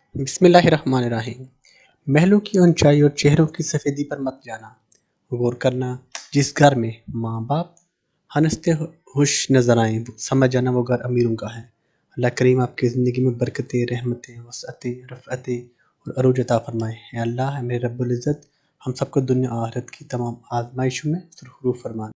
बिस्मिल्लाहिर्रहमानिर्रहीम। महलों की ऊंचाई और चेहरों की सफ़ेदी पर मत जाना, गौर करना। जिस घर में माँ बाप हंसते खुश नजर आए, समझ जाना वो घर अमीरों का है। अल्लाह करीम आपकी ज़िंदगी में बरकतें, रहमतें, वसअतें, रफ़अतें और अरूज अता फरमाए। या अल्लाह मेरे रब्बुल इज़्ज़त हम सबको दुनिया आखिरत की तमाम आज़माइशों में सुरख़ुरू फरमा।